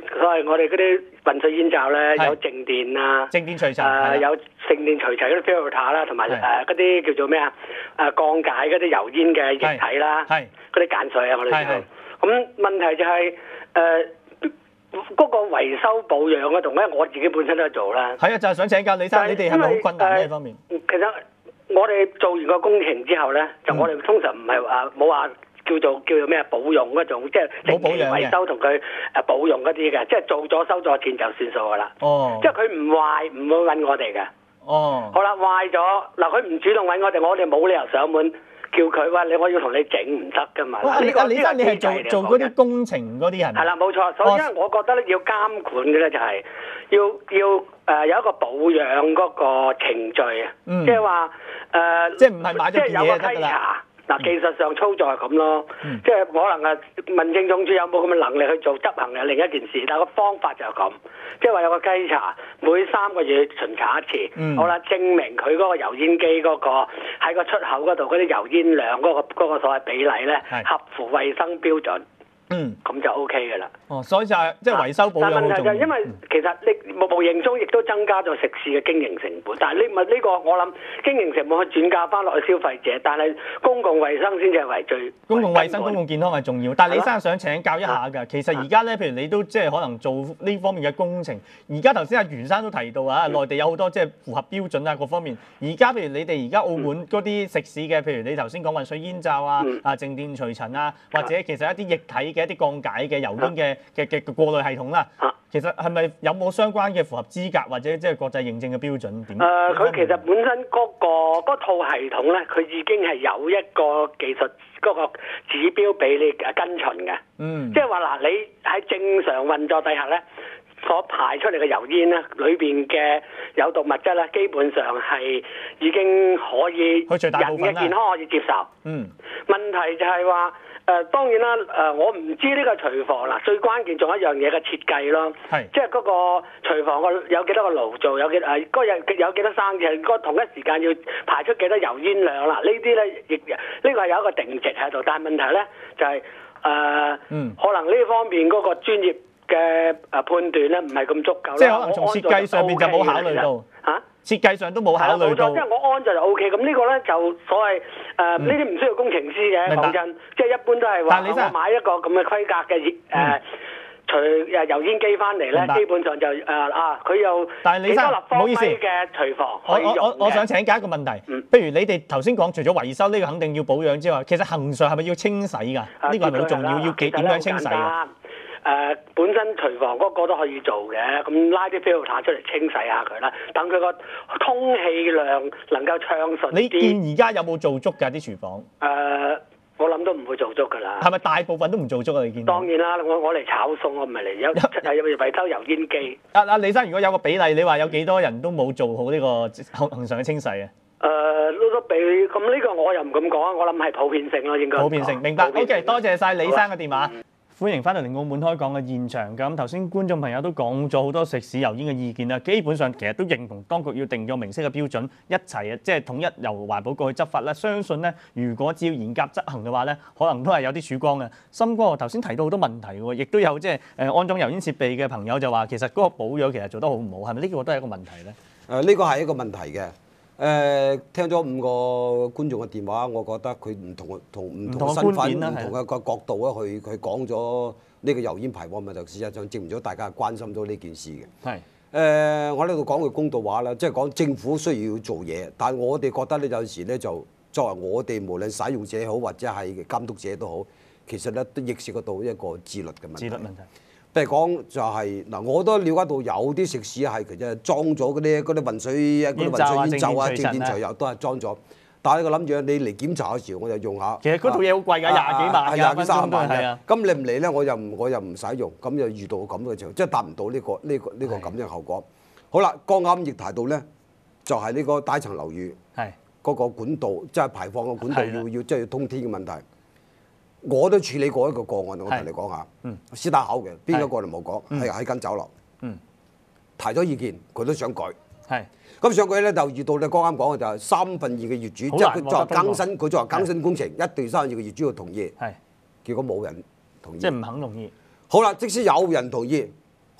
所謂我哋嗰啲運水煙罩咧，有靜電啊， 靜電除塵， 有靜電除塵嗰啲 filter 啦，同埋嗰啲叫做咩啊？降解嗰啲油煙嘅液體啦，嗰啲鹼水啊，我哋叫。咁問題就係嗰個維修保養嗰度咧，我自己本身都做啦。 係啊，就係想請教李生，你哋係咪好困難呢方面？ 其實我哋做完個工程之後咧，就我哋通常唔係話冇話叫做咩保用嗰種，即係定期維修同佢保用嗰啲嘅，即係做咗收咗錢就算數㗎啦。哦，即係佢唔壞唔會揾我哋嘅。哦，好啦，壞咗嗱，佢唔主動揾我哋冇理由上門。叫佢話我要同你整唔得噶嘛？ 李生，你係做嗰啲工程嗰啲人？ 係啦，冇錯。所以我覺得咧要監管嘅咧就係要有一個保養嗰個程序啊，即係話即係唔係買咗件嘢就得㗎啦。 嗱，技術上操作係咁咯，即係可能民政總署有冇咁嘅能力去做執行係另一件事，但係個方法就係咁，即係話有個稽查，每3個月巡查一次，好啦，證明佢嗰個油煙機嗰個喺個出口嗰度嗰啲油煙量嗰個所謂比例咧合乎衞生標準。咁就 OK 嘅啦。哦，所以就係即係維修保養好重要。但問題就係因為其實你無形中亦都增加咗食肆嘅經營成本，但係呢個我諗經營成本去轉嫁翻落去消費者，但係公共衞生先至係為最。公共衞生、公共健康係重要，但係李生想請教一下㗎。其實而家咧，譬如你都即係可能做呢方面嘅工程，而家頭先阿袁生都提到啊，內地有好多即係符合標準啊各方面。而家譬如你哋而家澳門嗰啲食肆嘅，譬如你頭先講運水煙罩啊、靜電除塵啊，或者其實一啲液體嘅一啲降解嘅油煙嘅過濾系統啦，其實係咪有冇相關嘅符合資格或者即係國際認證嘅標準點？佢其實本身嗰套系統咧，佢已經係有一個技術嗰個指標俾你跟循嘅。即係話嗱，你喺正常運作底下咧，所排出嚟嘅油煙咧，裏邊嘅有毒物質咧，基本上係已經可以人嘅健康可以接受。問題就係話。當然啦，我唔知呢個廚房啦，最關鍵仲有一樣嘢嘅設計咯，即係嗰個廚房有幾多個爐灶，有幾多生意，同一時間要排出幾多油煙量啦，呢啲咧亦呢個係有一個定值喺度，但係問題咧就係可能呢方面嗰個專業嘅判斷咧唔係咁足夠啦。即係可能從設計上面就冇考慮到嚇。設計上都冇考慮到，即係我安就 O K。咁呢個咧就所謂呢啲唔需要工程師嘅，講真，即係一般都係話我買一個咁嘅規格嘅除油煙機翻嚟咧，基本上就佢有幾多立方米嘅廚房可以用嘅。 我想請教一個問題，譬如你哋頭先講，除咗維修呢個肯定要保養之外，其實恆常係咪要清洗㗎？呢個係咪好重要？要點樣清洗㗎？ 本身廚房嗰個都可以做嘅，咁拉啲 filter 出嚟清洗下佢啦，等佢個通氣量能夠暢順啲。你見而家有冇做足㗎啲廚房？我諗都唔會做足㗎啦。係咪大部分都唔做足啊？你見？當然啦，我嚟炒餸，我唔係嚟維修油煙機。李生，如果有個比例，你話有幾多人都冇做好呢個恆常嘅清洗啊？都比咁呢個我又唔敢講，我諗係普遍性咯，應該。普遍性，明白。OK， 多謝晒李生嘅電話。歡迎翻到嚟澳門開講嘅現場。咁頭先觀眾朋友都講咗好多食肆油煙嘅意見啦，基本上其實都認同當局要定咗明晰嘅標準，一齊即係統一由環保局去執法啦。相信咧，如果只要嚴格執行嘅話咧，可能都係有啲曙光嘅。森哥頭先提到好多問題喎，亦都有即係安裝油煙設備嘅朋友就話，其實嗰個保養其實做得好唔好，係咪呢個都係一個問題咧？ 呢個係一個問題嘅。聽咗5個觀眾嘅電話，我覺得佢唔同嘅身份、唔同嘅個角度咧，佢講咗呢個油煙排放問題，事實上證明咗大家係關心咗呢件事嘅。係我呢度講句公道話啦，即係講政府需要做嘢，但係我哋覺得咧有時咧就作為我哋無論使用者好或者係監督者都好，其實咧都意識到一個自律嘅問題。自律問題。譬如講就係嗱，我都了解到有啲食肆係其實裝咗嗰啲運水煙罩啊、靜電除油都係裝咗，但係我諗住你嚟檢查嘅時候，我就用下。其實嗰套嘢好貴㗎，20幾萬、20幾30萬嘅。咁你唔嚟咧，我又唔使用，咁就遇到咁嘅情況，即係達唔到呢個咁樣後果。好啦，剛啱亦提到咧，就係呢個低層樓宇嗰個管道，即係排放嘅管道要即係通天嘅問題。我都處理過一個個案，我同你講下，司打口嘅，邊一個就冇講，係喺間酒樓，提咗意見，佢都想改，咁上佢咧就遇到你剛啱講嘅就係2/3嘅業主，即係佢作為更新，佢作為更新工程，一定3/2嘅業主要同意，結果冇人同意，即係唔肯同意。好啦，即使有人同意，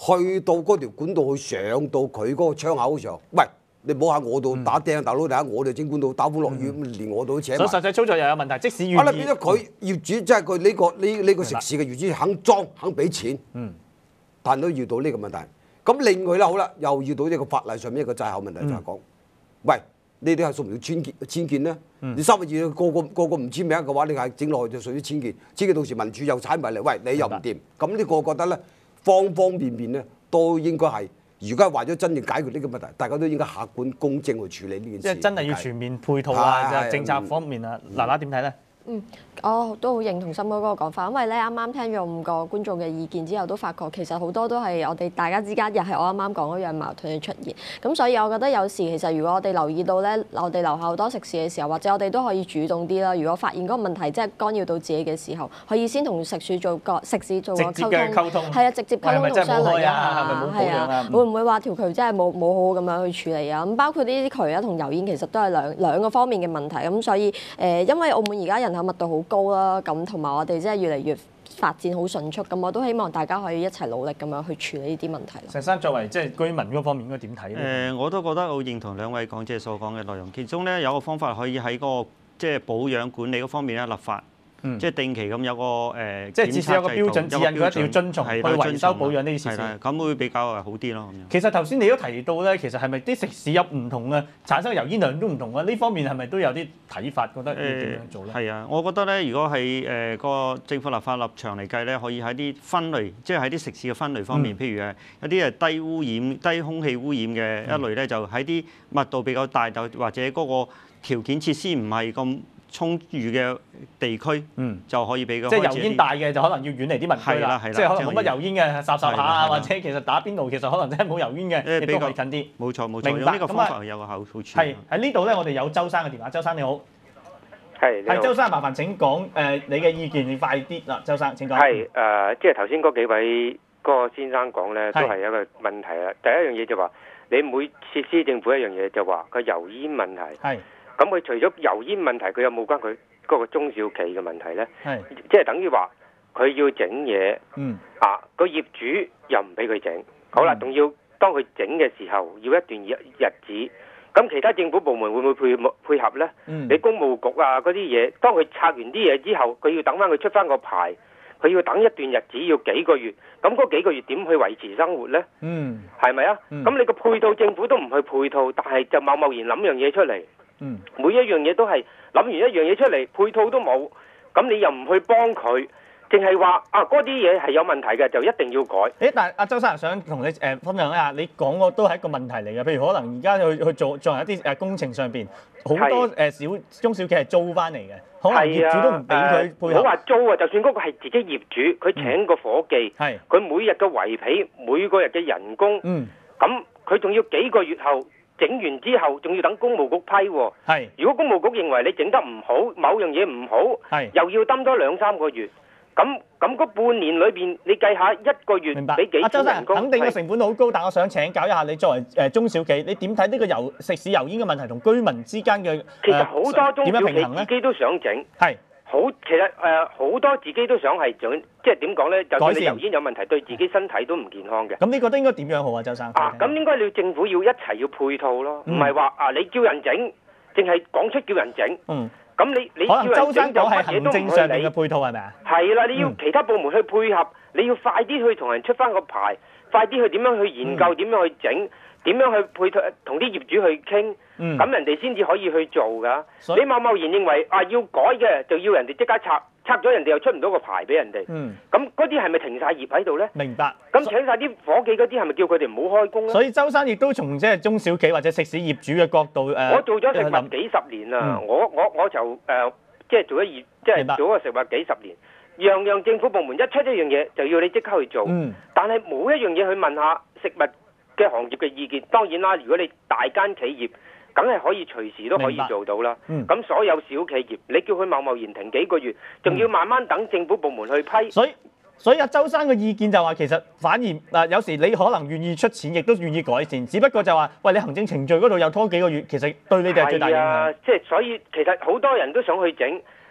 去到嗰條管道去上到佢嗰個窗口嘅時候，喂，你唔好喺我度打釘，大佬你喺我哋整管道打風落雨，連我度都扯埋。 所以實際操作又有問題，即使願意。 變咗佢業主，即係佢呢個食肆嘅業主肯裝肯俾錢，但都遇到呢個問題。咁另外啦，好啦，又遇到一個法例上面一個債後問題，就係講，喂，呢啲係屬唔屬僭建咧？你3個月個個唔簽名嘅話，你係整落去就屬於僭建。僭建到時民署又踩埋嚟，喂，你又唔掂。咁呢個我覺得咧，方方面面咧都應該係，如果係為咗真正解決呢個問題，大家都應該客觀公正去處理呢件事。 即係真係要全面配套啊，政策方面啊，嗱點睇咧？ 我都好認同森哥嗰個講法，因為咧啱啱聽咗5個觀眾嘅意見之後，都發覺其實好多都係我哋大家之間又係我啱啱講嗰樣矛盾嘅出現。咁所以我覺得有時其實如果我哋留意到咧，我哋樓下好多食肆嘅時候，或者我哋都可以主動啲啦。如果發現嗰個問題真係干擾到自己嘅時候，可以先同食肆做個溝通，係啊，直接溝通同商量啊，係啊，會唔會話條渠真係冇好咁樣去處理啊？咁包括呢啲渠啊同油煙其實都係兩個方面嘅問題。咁所以因為澳門而家人口密度好高啦，咁同埋我哋真係越嚟越發展好迅速，咁我都希望大家可以一齊努力咁樣去處理呢啲問題。 石生作為即係居民嗰方面應該點睇咧？ 我都覺得好認同兩位講者所講嘅內容，其中咧有個方法可以喺嗰個即係保養管理嗰方面咧立法。即係定期咁有個即係至少有個標準指引，佢一定要遵從去維修保養呢啲設施。 咁會比較好啲咯。 其實頭先你都提到咧，其實係咪啲食肆有唔同嘅產生嘅油煙量都唔同啊？呢方面係咪都有啲睇法，覺得要點樣做咧？ 係啊，我覺得咧，如果係個政府立法立場嚟計咧，可以喺啲分類，即係喺啲食肆嘅分類方面，譬如有啲係低污染、低空氣污染嘅一類咧，就喺啲密度比較大，就或者嗰個條件設施唔係咁充裕嘅地區，就可以俾佢。 即係油煙大嘅就可能要遠離啲民居啦，即係可能冇乜油煙嘅霎下啊，或者其實打邊爐其實可能真係冇油煙嘅，亦都可以近啲。 冇錯冇錯，用呢個方法有個好處。 係喺呢度咧，我哋有周生嘅電話，周生你好。 係周生，麻煩請講你嘅意見，你快啲啦，周生請講。 係即係頭先嗰幾位嗰個先生講咧，都係一個問題啦。第一樣嘢就話你每設施政府一樣嘢就話個油煙問題。係。咁佢除咗油煙問題，佢有冇關佢嗰個中小企嘅問題咧？即係等於話佢要整嘢，個業主又唔俾佢整，好啦，仲要當佢整嘅時候要一段日子，咁其他政府部門會唔會配合咧？你公務局啊嗰啲嘢，當佢拆完啲嘢之後，佢要等翻佢出翻個牌，佢要等一段日子，要幾個月，咁嗰幾個月點去維持生活咧？係咪啊？咁你個配套政府都唔去配套，但係就貿然諗樣嘢出嚟。每一樣嘢都係諗完一樣嘢出嚟，配套都冇，咁你又唔去幫佢，淨係話嗰啲嘢係有問題嘅，就一定要改。 但係阿周生想同你分享一下，你講個都係一個問題嚟嘅。譬如可能而家去做一啲工程上邊，好多中小企係租翻嚟嘅，可能業主都唔俾佢配合。唔好話租啊，就算嗰個係自己業主，佢請個伙計，佢每日嘅維皮，每個日嘅人工，咁佢仲要幾個月後。整完之後，仲要等公務局批喎。係，如果公務局認為你整得唔好，某樣嘢唔好，又要等多2-3個月。咁嗰半年裏邊，你計下一個月俾幾錢人工？ 肯定個成本好高，但我想請教一下你作為中小企，你點睇呢個食肆油煙嘅問題同居民之間嘅其實好多中小企自己都想整。係。其實好多自己都想係想，即係點講咧？就算你油煙有問題，對自己身體都唔健康嘅。 咁你覺得應該點樣好啊，周生？ 咁應該你政府要一齊要配套咯，唔係話你叫人整，淨係講出叫人整。咁你叫人整周生講係行政上面嘅配套係咪啊？ 係啦，你要其他部門去配合，你要快啲去同人出翻個牌，快啲去點樣去研究，點樣去整。點樣去配套同啲業主去傾，咁人哋先至可以去做㗎。你貿然認為要改嘅，就要人哋即刻拆咗人哋又出唔到個牌俾人哋。咁嗰啲係咪停晒業喺度咧？ 明白。 咁請晒啲伙計嗰啲係咪叫佢哋唔好開工咧？ 所以周生亦都從即係中小企或者食肆業主嘅角度我做咗食物幾十年啦，我就即係做咗個食物幾十年，樣政府部門一出一樣嘢就要你即刻去做，但係冇一樣嘢去問下食物嘅行業嘅意見。當然啦，如果你大間企業，梗係可以隨時都可以做到啦。咁所有小企業，你叫佢貿然停幾個月，仲要慢慢等政府部門去批。 所以阿周生嘅意見就話，其實反而有時你可能願意出錢，亦都願意改善，只不過就話，喂，你行政程序嗰度又拖幾個月，其實對你哋係最大影響。 即係所以其實好多人都想去整，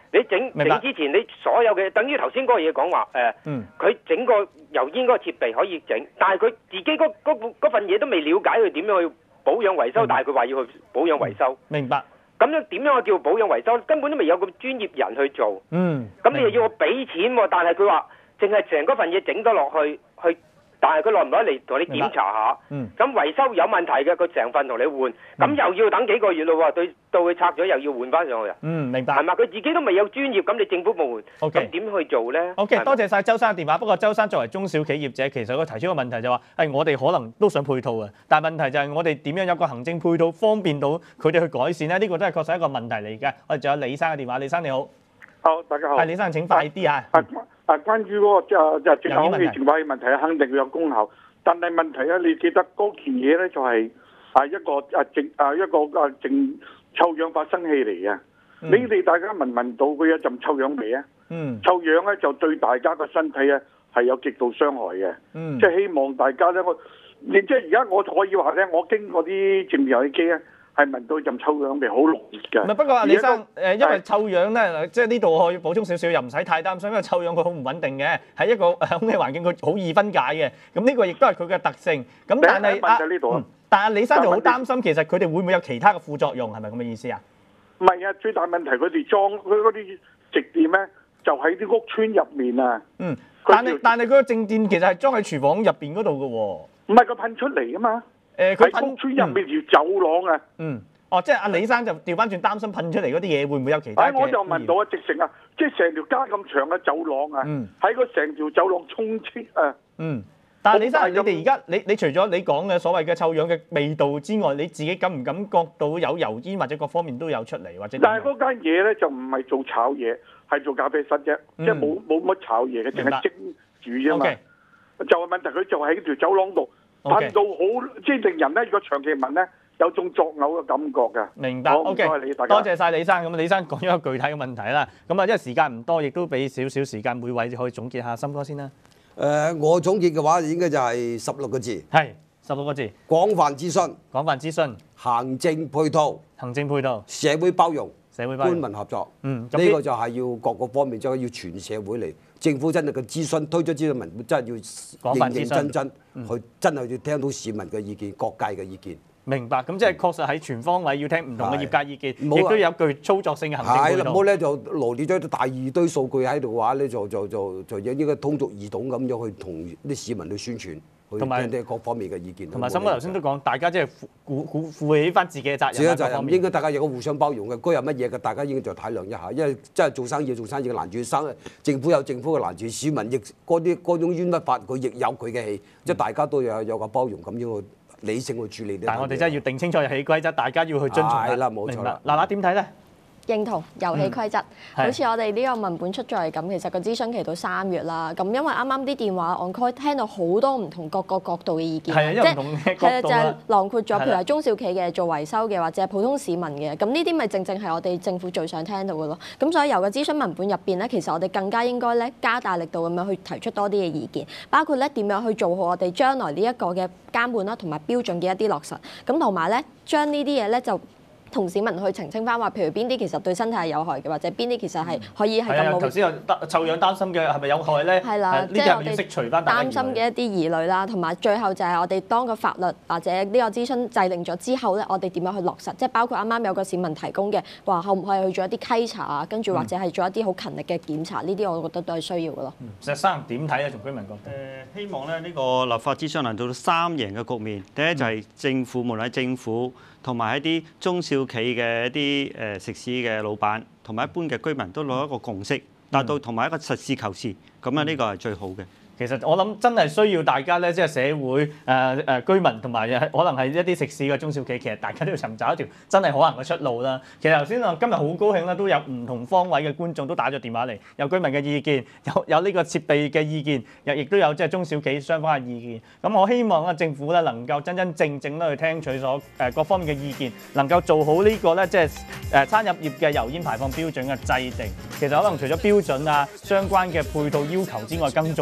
你整之前，你所有嘅等於頭先嗰個嘢講話佢整個油煙嗰個設備可以整，但係佢自己嗰份嘢都未了解佢點樣去保養維修，但係佢話要去保養維修。 明白。 咁樣點樣叫保養維修？根本都未有個專業人去做。咁你又要我俾錢喎，但係佢話淨係成嗰份嘢整得落去，但係佢耐唔耐嚟同你檢查下？咁維修有問題嘅，佢成份同你換，咁又要等幾個月咯喎，到佢拆咗又要換翻上去啊？ 明白。 係嘛？佢自己都未有專業，咁你政府部門咁點去做咧 ？OK， 多謝晒周生嘅電話。不過周生作為中小企業者，其實佢提出個問題就話：我哋可能都想配套啊，但係問題就係我哋點樣有個行政配套方便到佢哋去改善咧？呢個都係確實一個問題嚟嘅。我哋仲有李生嘅電話，李生你好。 好，大家好。 係李生請快啲啊！ 關於嗰個就淨空氣淨化器問題肯定要有功效，但係問題咧，你記得嗰件嘢咧就係一個淨臭氧發生器嚟嘅。你哋大家聞唔聞到佢有陣臭氧味啊？臭氧咧就對大家個身體咧係有極度傷害嘅。即係希望大家咧，即係而家我可以話咧，我經過啲淨油氣機咧。係聞到陣臭氧味好濃烈嘅。 不過李生因為臭氧咧，即係呢度我要補充少少，又唔使太擔心，因為臭氧佢好唔穩定嘅，喺一個空氣環境佢好易分解嘅。咁呢個亦都係佢嘅特性。咁但係但係李生就好擔心，其實佢哋會唔會有其他嘅副作用？係咪咁嘅意思啊？ 唔係啊，最大問題佢哋裝佢嗰啲直電咧，就喺啲屋村入面啊。但係佢個靜電其實係裝喺廚房入邊嗰度嘅喎。唔係佢噴出嚟啊嘛。佢屋村入面條走廊啊。 即係阿李生就調翻轉擔心噴出嚟嗰啲嘢會唔會有其他嘅？ 我就問到啊，直情啊，即係成條街咁長嘅走廊啊，喺個成條走廊充斥啊。 但係李生，你哋而家你除咗你講嘅所謂嘅臭氧嘅味道之外，你自己感唔感覺到有油煙或者各方面都有出嚟或者？ 但係嗰間嘢咧就唔係做炒嘢，係做咖啡室啫，即係冇乜炒嘢嘅，淨係蒸煮啫嘛。就係問題，佢就喺條走廊度。噴到好，即係令人咧，如果長期聞咧，有種作嘔嘅感覺㗎。 明白 ，OK，多謝晒李生。咁李生講咗一個具體嘅問題啦。咁因為時間唔多，亦都俾少少時間每位可以總結下。森哥先啦。 我總結嘅話應該就係16個字。 係16個字。 廣泛諮詢。 廣泛諮詢。 行政配套。 行政配套。 社會包容。 社會包容。 官民合作。呢個就係要各個方面，即係要全社會嚟。政府真係個諮詢推咗諮詢文本，真係要認認真真去，真係要聽到市民嘅意見、各界嘅意見。 明白，咁即係確實喺全方位要聽唔同嘅業界意見，亦都有具操作性嘅行政配套。 唔好咧就羅列咗一大二堆數據喺度嘅話咧，就應該通俗易懂咁樣去同啲市民去宣傳。同埋聽各方面嘅意見。 同埋森哥頭先都講，大家即係負起翻自己嘅責任。 自己責任應該大家有個互相包容嘅，該有乜嘢嘅大家應該就體諒一下，因為真係做生意嘅難處，政府有政府嘅難處，市民亦嗰種冤屈法佢亦有佢嘅氣，即係大家都有個包容咁樣去理性去處理。 但係我哋真係要定清楚遊戲規則，大家要去遵從。 係啦，冇錯啦。 嗱點睇咧？ 認同遊戲規則，好似我哋呢個文本出咗嚟咁，其實個諮詢期到3月啦。咁因為啱啱啲電話 on call 聽到好多唔同各個角度嘅意見， 即係就係囊括咗，譬如係中小企嘅做維修嘅，或者係普通市民嘅。咁呢啲咪正係我哋政府最想聽到嘅咯。咁所以由個諮詢文本入邊咧，其實我哋更加應該咧加大力度咁樣去提出多啲嘅意見，包括咧點樣去做好我哋將來呢一個嘅監管啦，同埋標準嘅一啲落實。咁同埋咧將呢啲嘢咧就同市民去澄清翻話，譬如邊啲其實對身體係有害嘅，或者邊啲其實係可以係咁冇。 頭先有臭氧擔心嘅係咪有害咧？ 係啦， 即係我哋擔心嘅一啲疑慮啦，同埋最後就係我哋當個法律或者呢個諮詢制定咗之後咧，我哋點樣去落實？即係包括啱啱有個市民提供嘅話，可唔可以去做一啲稽查啊？跟住或者係做一啲好勤力嘅檢查，呢啲我覺得都係需要嘅咯。 石生點睇啊？從居民角度， 希望咧呢個立法諮詢能到3贏嘅局面。第一就係政府，無論係政府同埋一啲中小企嘅一啲食肆嘅老闆，同埋一般嘅居民都攞一個共識，達到同埋一個實事求是，咁啊呢個係最好嘅。 其實我諗真係需要大家咧，即係社會居民同埋可能係一啲食肆嘅中小企，其實大家都要尋找一條真係可行嘅出路啦。其實頭先今日好高興啦，都有唔同方位嘅觀眾都打咗電話嚟，有居民嘅意見，有呢個設備嘅意見，亦都有即係中小企雙方嘅意見。咁我希望咧政府咧能夠真真正正咧去聽取各方面嘅意見，能夠做好呢個咧即係餐飲業嘅油煙排放標準嘅制定。其實可能除咗標準啊相關嘅配套要求之外，更重要係點樣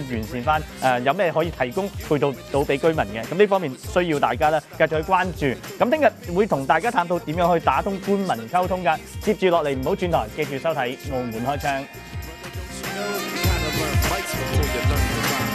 去完善翻有咩可以提供配套到俾居民嘅。咁呢方面需要大家咧繼續去關注。咁聽日會同大家探討點樣去打通官民溝通㗎。接住落嚟唔好轉台，記住收睇《澳門開槍》。